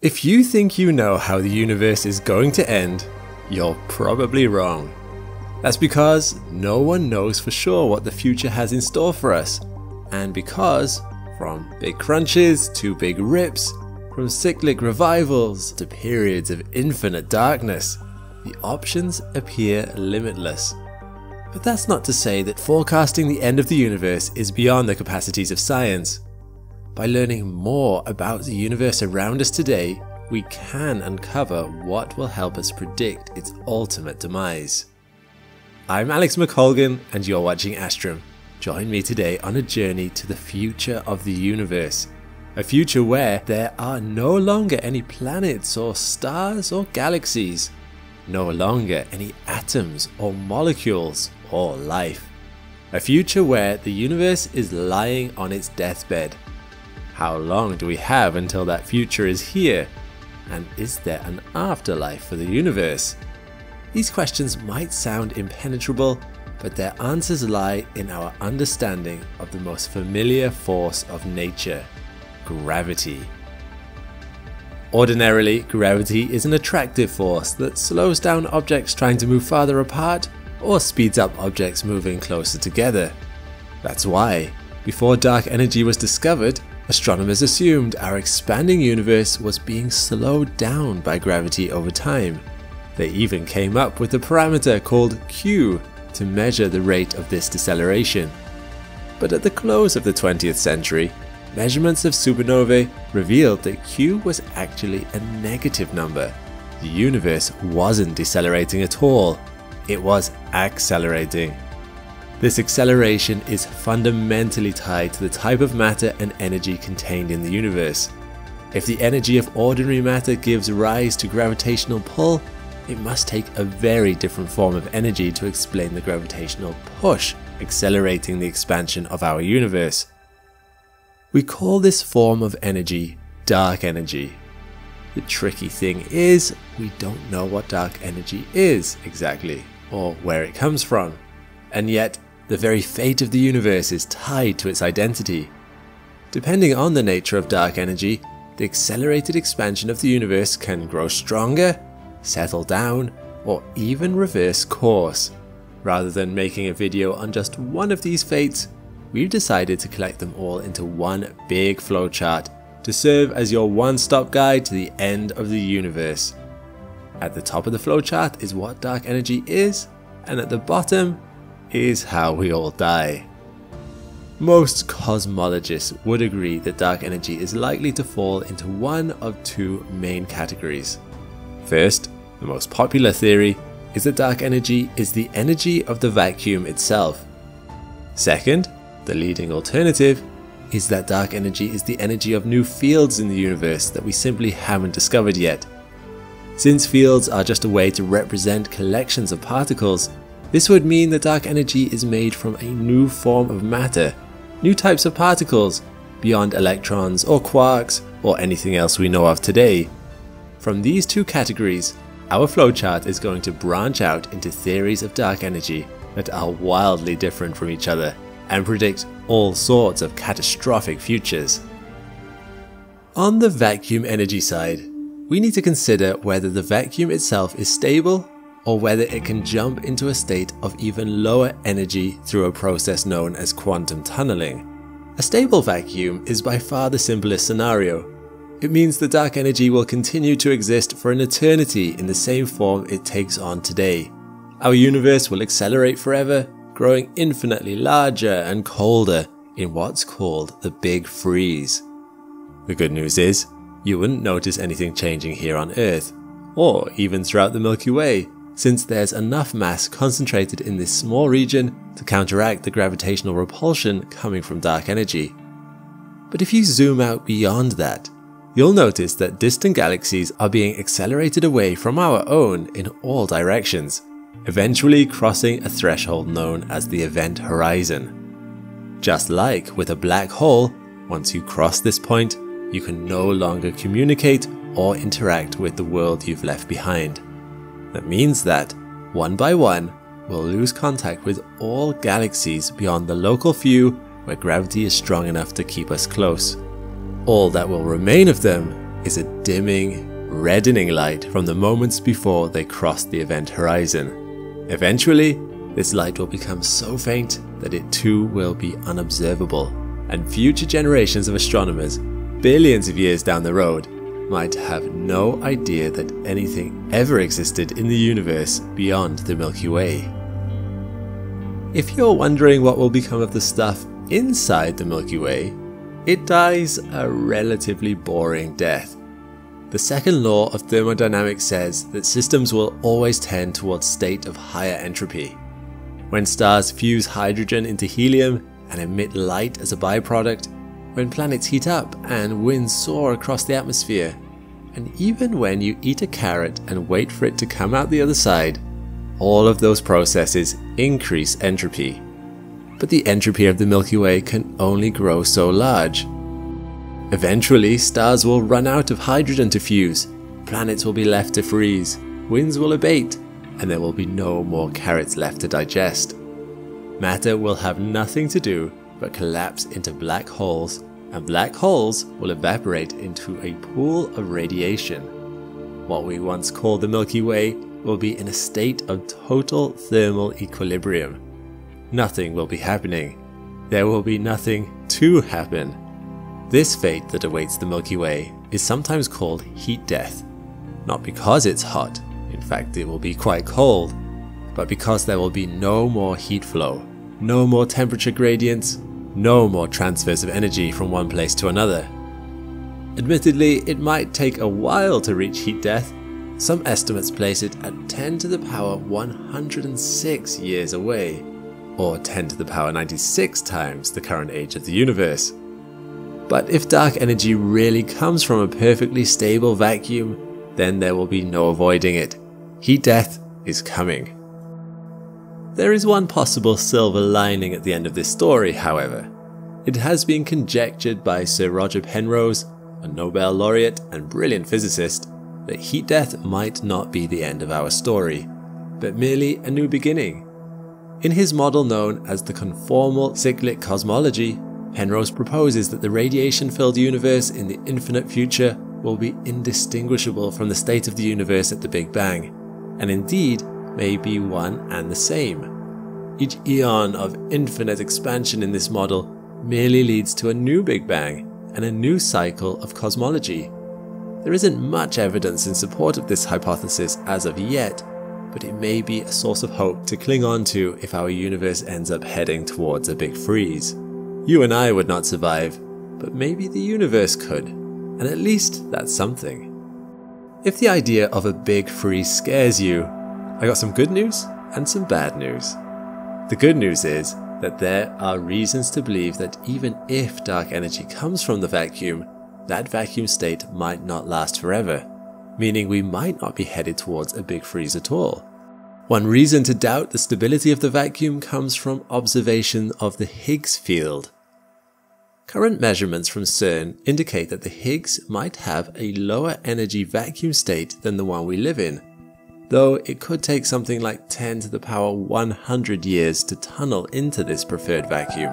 If you think you know how the universe is going to end, you're probably wrong. That's because no one knows for sure what the future has in store for us, and because, from big crunches to big rips, from cyclic revivals to periods of infinite darkness, the options appear limitless. But that's not to say that forecasting the end of the universe is beyond the capacities of science. By learning more about the universe around us today, we can uncover what will help us predict its ultimate demise. I'm Alex McColgan and you're watching Astrum. Join me today on a journey to the future of the universe. A future where there are no longer any planets or stars or galaxies. No longer any atoms or molecules or life. A future where the universe is lying on its deathbed. How long do we have until that future is here? And is there an afterlife for the universe? These questions might sound impenetrable, but their answers lie in our understanding of the most familiar force of nature, gravity. Ordinarily, gravity is an attractive force that slows down objects trying to move farther apart or speeds up objects moving closer together. That's why, before dark energy was discovered, astronomers assumed our expanding universe was being slowed down by gravity over time. They even came up with a parameter called Q to measure the rate of this deceleration. But at the close of the 20th century, measurements of supernovae revealed that Q was actually a negative number. The universe wasn't decelerating at all, it was accelerating. This acceleration is fundamentally tied to the type of matter and energy contained in the universe. If the energy of ordinary matter gives rise to gravitational pull, it must take a very different form of energy to explain the gravitational push accelerating the expansion of our universe. We call this form of energy dark energy. The tricky thing is, we don't know what dark energy is exactly, or where it comes from. And yet, the very fate of the universe is tied to its identity. Depending on the nature of dark energy, the accelerated expansion of the universe can grow stronger, settle down, or even reverse course. Rather than making a video on just one of these fates, we've decided to collect them all into one big flowchart to serve as your one-stop guide to the end of the universe. At the top of the flowchart is what dark energy is, and at the bottom is how we all die. Most cosmologists would agree that dark energy is likely to fall into one of two main categories. First, the most popular theory is that dark energy is the energy of the vacuum itself. Second, the leading alternative is that dark energy is the energy of new fields in the universe that we simply haven't discovered yet. Since fields are just a way to represent collections of particles, this would mean that dark energy is made from a new form of matter, new types of particles, beyond electrons or quarks or anything else we know of today. From these two categories, our flowchart is going to branch out into theories of dark energy that are wildly different from each other and predict all sorts of catastrophic futures. On the vacuum energy side, we need to consider whether the vacuum itself is stable or whether it can jump into a state of even lower energy through a process known as quantum tunneling. A stable vacuum is by far the simplest scenario. It means the dark energy will continue to exist for an eternity in the same form it takes on today. Our universe will accelerate forever, growing infinitely larger and colder in what's called the Big Freeze. The good news is, you wouldn't notice anything changing here on Earth, or even throughout the Milky Way, since there's enough mass concentrated in this small region to counteract the gravitational repulsion coming from dark energy. But if you zoom out beyond that, you'll notice that distant galaxies are being accelerated away from our own in all directions, eventually crossing a threshold known as the event horizon. Just like with a black hole, once you cross this point, you can no longer communicate or interact with the world you've left behind. That means that, one by one, we'll lose contact with all galaxies beyond the local few where gravity is strong enough to keep us close. All that will remain of them is a dimming, reddening light from the moments before they cross the event horizon. Eventually, this light will become so faint that it too will be unobservable, and future generations of astronomers, billions of years down the road, might have no idea that anything ever existed in the universe beyond the Milky Way. If you're wondering what will become of the stuff inside the Milky Way, it dies a relatively boring death. The second law of thermodynamics says that systems will always tend towards a state of higher entropy. When stars fuse hydrogen into helium and emit light as a byproduct, when planets heat up and winds soar across the atmosphere, and even when you eat a carrot and wait for it to come out the other side, all of those processes increase entropy. But the entropy of the Milky Way can only grow so large. Eventually, stars will run out of hydrogen to fuse, planets will be left to freeze, winds will abate, and there will be no more carrots left to digest. Matter will have nothing to do but collapse into black holes, and black holes will evaporate into a pool of radiation. What we once called the Milky Way will be in a state of total thermal equilibrium. Nothing will be happening. There will be nothing to happen. This fate that awaits the Milky Way is sometimes called heat death. Not because it's hot, in fact it will be quite cold, but because there will be no more heat flow, no more temperature gradients, no more transfers of energy from one place to another. Admittedly, it might take a while to reach heat death. Some estimates place it at 10 to the power 106 years away, or 10 to the power 96 times the current age of the universe. But if dark energy really comes from a perfectly stable vacuum, then there will be no avoiding it. Heat death is coming. There is one possible silver lining at the end of this story, however. It has been conjectured by Sir Roger Penrose, a Nobel laureate and brilliant physicist, that heat death might not be the end of our story, but merely a new beginning. In his model known as the conformal cyclic cosmology, Penrose proposes that the radiation-filled universe in the infinite future will be indistinguishable from the state of the universe at the Big Bang, and indeed may be one and the same. Each eon of infinite expansion in this model merely leads to a new Big Bang and a new cycle of cosmology. There isn't much evidence in support of this hypothesis as of yet, but it may be a source of hope to cling on to if our universe ends up heading towards a big freeze. You and I would not survive, but maybe the universe could, and at least that's something. If the idea of a big freeze scares you, I got some good news and some bad news. The good news is that there are reasons to believe that even if dark energy comes from the vacuum, that vacuum state might not last forever, meaning we might not be headed towards a big freeze at all. One reason to doubt the stability of the vacuum comes from observation of the Higgs field. Current measurements from CERN indicate that the Higgs might have a lower energy vacuum state than the one we live in, though it could take something like 10 to the power 100 years to tunnel into this preferred vacuum.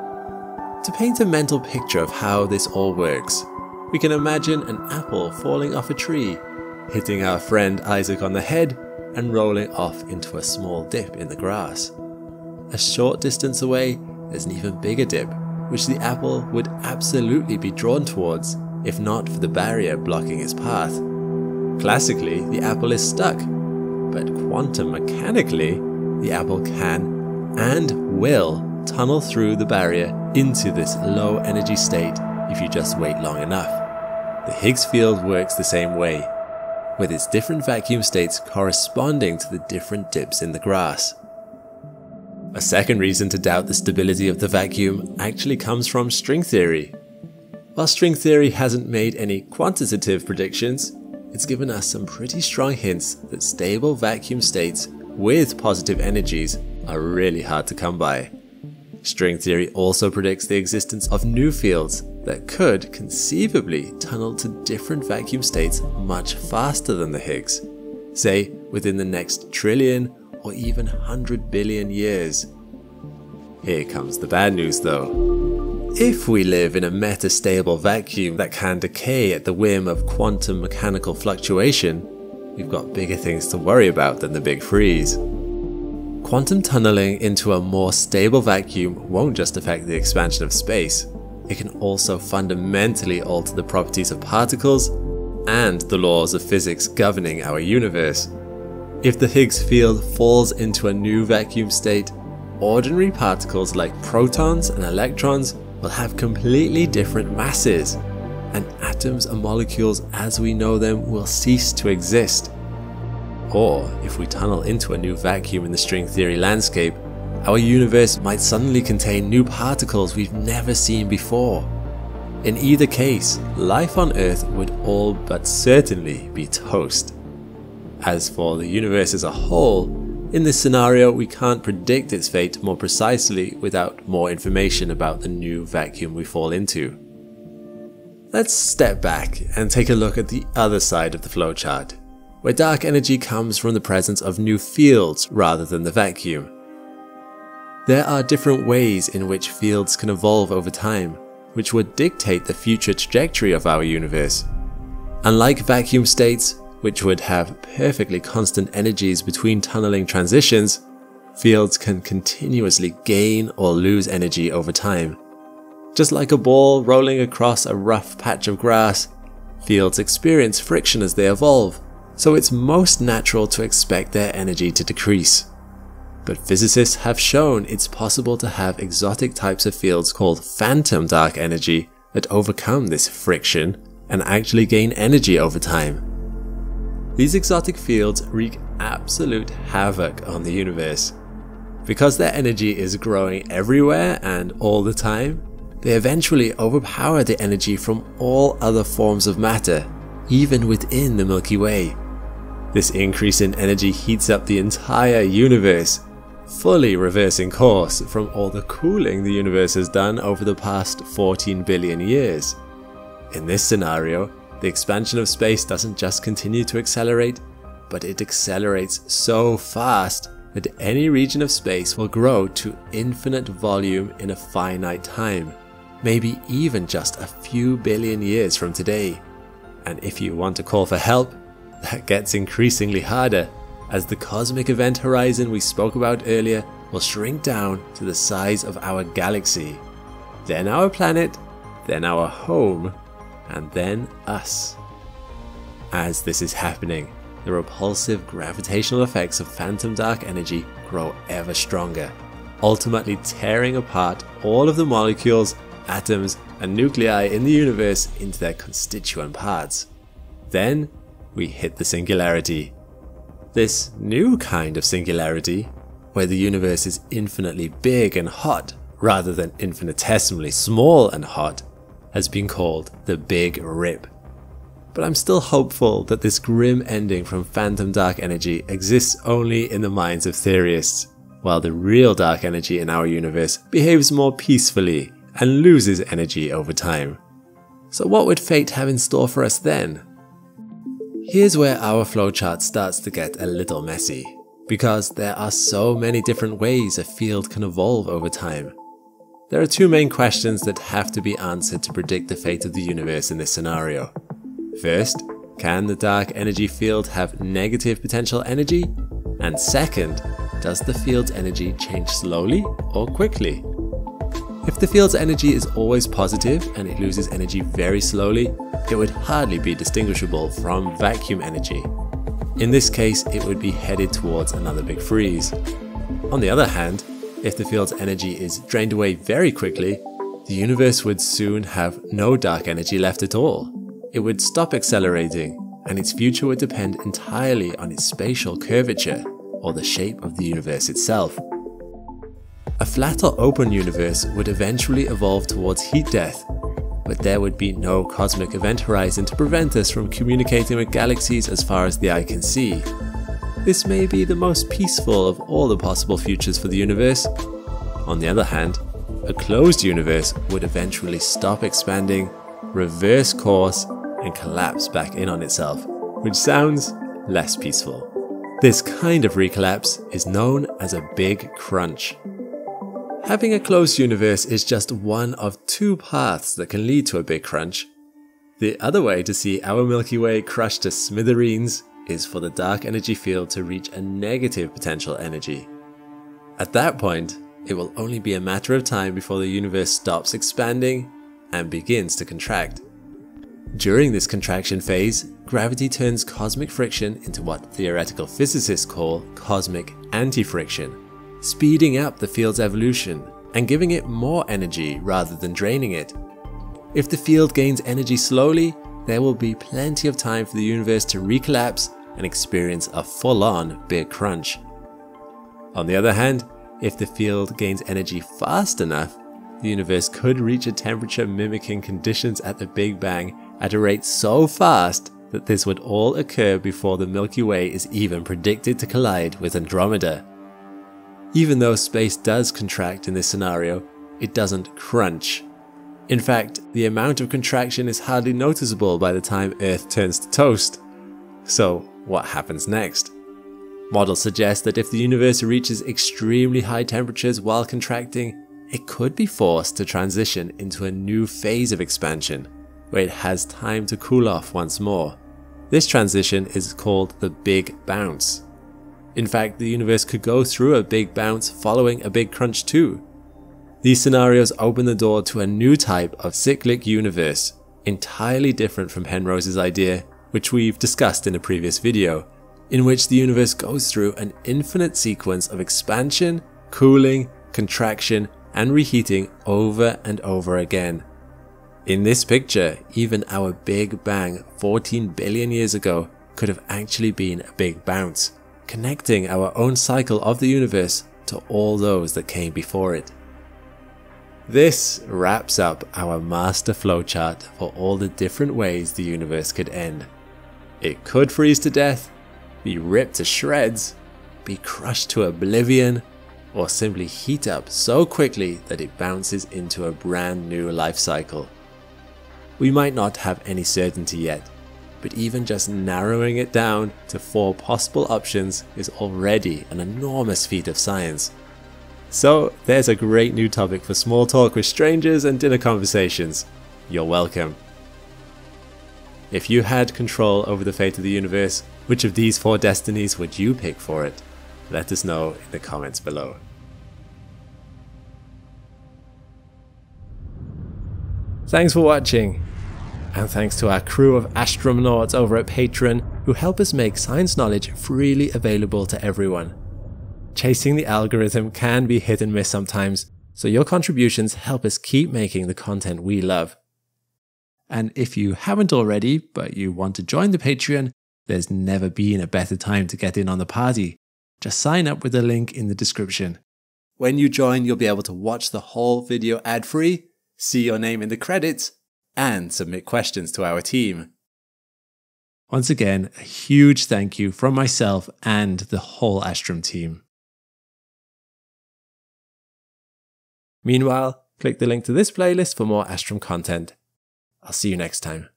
To paint a mental picture of how this all works, we can imagine an apple falling off a tree, hitting our friend Isaac on the head and rolling off into a small dip in the grass. A short distance away, there's an even bigger dip, which the apple would absolutely be drawn towards if not for the barrier blocking its path. Classically, the apple is stuck, but quantum mechanically, the apple can and will tunnel through the barrier into this low energy state if you just wait long enough. The Higgs field works the same way, with its different vacuum states corresponding to the different dips in the grass. A second reason to doubt the stability of the vacuum actually comes from string theory. While string theory hasn't made any quantitative predictions, it's given us some pretty strong hints that stable vacuum states with positive energies are really hard to come by. String theory also predicts the existence of new fields that could conceivably tunnel to different vacuum states much faster than the Higgs, say within the next trillion or even 100 billion years. Here comes the bad news though. If we live in a metastable vacuum that can decay at the whim of quantum mechanical fluctuation, we've got bigger things to worry about than the big freeze. Quantum tunneling into a more stable vacuum won't just affect the expansion of space, it can also fundamentally alter the properties of particles and the laws of physics governing our universe. If the Higgs field falls into a new vacuum state, ordinary particles like protons and electrons will have completely different masses, and atoms and molecules as we know them will cease to exist. Or, if we tunnel into a new vacuum in the string theory landscape, our universe might suddenly contain new particles we've never seen before. In either case, life on Earth would all but certainly be toast. As for the universe as a whole, in this scenario we can't predict its fate more precisely without more information about the new vacuum we fall into. Let's step back and take a look at the other side of the flowchart, where dark energy comes from the presence of new fields rather than the vacuum. There are different ways in which fields can evolve over time, which would dictate the future trajectory of our universe. Unlike vacuum states, which would have perfectly constant energies between tunneling transitions, fields can continuously gain or lose energy over time. Just like a ball rolling across a rough patch of grass, fields experience friction as they evolve, so it's most natural to expect their energy to decrease. But physicists have shown it's possible to have exotic types of fields called phantom dark energy that overcome this friction and actually gain energy over time. These exotic fields wreak absolute havoc on the universe. Because their energy is growing everywhere and all the time, they eventually overpower the energy from all other forms of matter, even within the Milky Way. This increase in energy heats up the entire universe, fully reversing course from all the cooling the universe has done over the past 14 billion years. In this scenario, the expansion of space doesn't just continue to accelerate, but it accelerates so fast that any region of space will grow to infinite volume in a finite time, maybe even just a few billion years from today. And if you want to call for help, that gets increasingly harder, as the cosmic event horizon we spoke about earlier will shrink down to the size of our galaxy, then our planet, then our home, and then us. As this is happening, the repulsive gravitational effects of phantom dark energy grow ever stronger, ultimately tearing apart all of the molecules, atoms, and nuclei in the universe into their constituent parts. Then we hit the singularity. This new kind of singularity, where the universe is infinitely big and hot rather than infinitesimally small and hot, has been called the Big Rip. But I'm still hopeful that this grim ending from phantom dark energy exists only in the minds of theorists, while the real dark energy in our universe behaves more peacefully and loses energy over time. So what would fate have in store for us then? Here's where our flowchart starts to get a little messy, because there are so many different ways a field can evolve over time. There are two main questions that have to be answered to predict the fate of the universe in this scenario. First, can the dark energy field have negative potential energy? And second, does the field's energy change slowly or quickly? If the field's energy is always positive and it loses energy very slowly, it would hardly be distinguishable from vacuum energy. In this case, it would be headed towards another big freeze. On the other hand, if the field's energy is drained away very quickly, the universe would soon have no dark energy left at all. It would stop accelerating, and its future would depend entirely on its spatial curvature, or the shape of the universe itself. A flat or open universe would eventually evolve towards heat death, but there would be no cosmic event horizon to prevent us from communicating with galaxies as far as the eye can see. This may be the most peaceful of all the possible futures for the universe. On the other hand, a closed universe would eventually stop expanding, reverse course, and collapse back in on itself, which sounds less peaceful. This kind of recollapse is known as a big crunch. Having a closed universe is just one of two paths that can lead to a big crunch. The other way to see our Milky Way crushed to smithereens is for the dark energy field to reach a negative potential energy. At that point, it will only be a matter of time before the universe stops expanding and begins to contract. During this contraction phase, gravity turns cosmic friction into what theoretical physicists call cosmic anti-friction, speeding up the field's evolution and giving it more energy rather than draining it. If the field gains energy slowly, there will be plenty of time for the universe to recollapse and experience a full-on big crunch. On the other hand, if the field gains energy fast enough, the universe could reach a temperature mimicking conditions at the Big Bang at a rate so fast that this would all occur before the Milky Way is even predicted to collide with Andromeda. Even though space does contract in this scenario, it doesn't crunch. In fact, the amount of contraction is hardly noticeable by the time Earth turns to toast. So, what happens next? Models suggest that if the universe reaches extremely high temperatures while contracting, it could be forced to transition into a new phase of expansion, where it has time to cool off once more. This transition is called the Big Bounce. In fact, the universe could go through a big bounce following a big crunch too. These scenarios open the door to a new type of cyclic universe, entirely different from Penrose's idea, which we've discussed in a previous video, in which the universe goes through an infinite sequence of expansion, cooling, contraction, and reheating over and over again. In this picture, even our Big Bang 14 billion years ago could have actually been a big bounce, connecting our own cycle of the universe to all those that came before it. This wraps up our master flowchart for all the different ways the universe could end. It could freeze to death, be ripped to shreds, be crushed to oblivion, or simply heat up so quickly that it bounces into a brand new life cycle. We might not have any certainty yet, but even just narrowing it down to 4 possible options is already an enormous feat of science. So there's a great new topic for small talk with strangers and dinner conversations. You're welcome. If you had control over the fate of the universe, which of these 4 destinies would you pick for it? Let us know in the comments below. Thanks for watching, and thanks to our crew of astronauts over at Patreon who help us make science knowledge freely available to everyone. Chasing the algorithm can be hit and miss sometimes, so your contributions help us keep making the content we love. And if you haven't already, but you want to join the Patreon, there's never been a better time to get in on the party. Just sign up with the link in the description. When you join, you'll be able to watch the whole video ad-free, see your name in the credits, and submit questions to our team. Once again, a huge thank you from myself and the whole Astrum team. Meanwhile, click the link to this playlist for more Astrum content. I'll see you next time.